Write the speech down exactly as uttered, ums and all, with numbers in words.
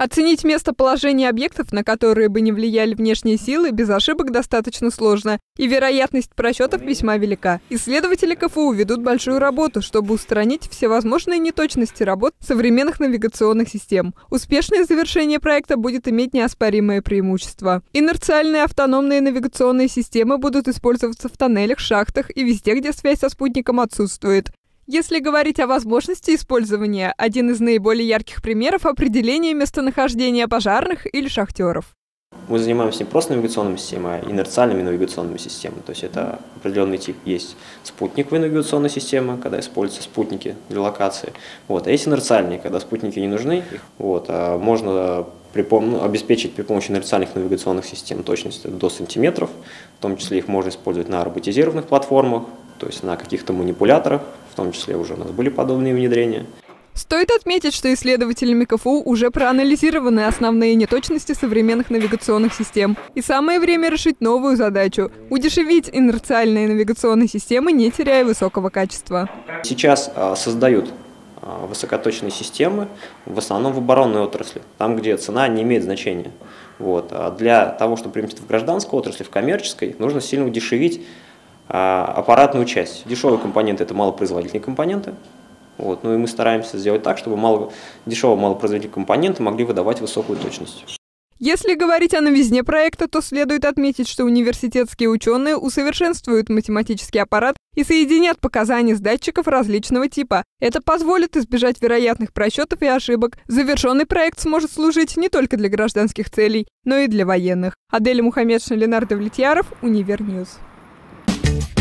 Оценить местоположение объектов, на которые бы не влияли внешние силы, без ошибок достаточно сложно, и вероятность просчетов весьма велика. Исследователи КФУ ведут большую работу, чтобы устранить всевозможные неточности работ современных навигационных систем. Успешное завершение проекта будет иметь неоспоримое преимущество. Инерциальные автономные навигационные системы будут использоваться в тоннелях, шахтах и везде, где связь со спутником отсутствует. Если говорить о возможности использования, один из наиболее ярких примеров – определение местонахождения пожарных или шахтеров. Мы занимаемся не просто навигационными системами, а инерциальными навигационными системами. То есть это определенный тип. Есть спутниковые навигационные системы, когда используются спутники для локации. Вот. А есть инерциальные, когда спутники не нужны. Вот. А можно при, ну, обеспечить при помощи инерциальных навигационных систем точность до сантиметров. В том числе их можно использовать на роботизированных платформах, то есть на каких-то манипуляторах. В том числе уже у нас были подобные внедрения. Стоит отметить, что исследователями КФУ уже проанализированы основные неточности современных навигационных систем. И самое время решить новую задачу – удешевить инерциальные навигационные системы, не теряя высокого качества. Сейчас а, создают а, высокоточные системы, в основном в оборонной отрасли, там, где цена не имеет значения. Вот. А для того, чтобы применить в гражданской отрасли, в коммерческой, нужно сильно удешевить аппаратную часть. Дешевые компоненты – это малопроизводительные компоненты. Вот. Ну и мы стараемся сделать так, чтобы мало, дешевые малопроизводительные компоненты могли выдавать высокую точность. Если говорить о новизне проекта, то следует отметить, что университетские ученые усовершенствуют математический аппарат и соединят показания с датчиков различного типа. Это позволит избежать вероятных просчетов и ошибок. Завершенный проект сможет служить не только для гражданских целей, но и для военных. Аделя Мухаммедшина, Ленардо Влетьяров, Универньюз.